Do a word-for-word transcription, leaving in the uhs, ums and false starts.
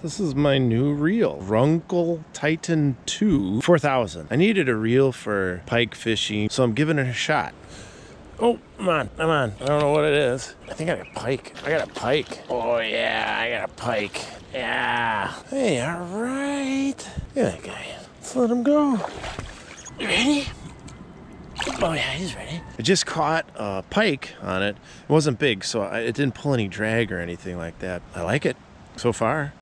This is my new reel, Runcl Titan two four thousand. I needed a reel for pike fishing, so I'm giving it a shot. Oh, come on, come on. I don't know what it is. I think I got a pike. I got a pike. Oh yeah, I got a pike. Yeah. Hey, all right. Look at that guy. Let's let him go. You ready? Oh yeah, he's ready. I just caught a pike on it. It wasn't big, so I, it didn't pull any drag or anything like that. I like it so far.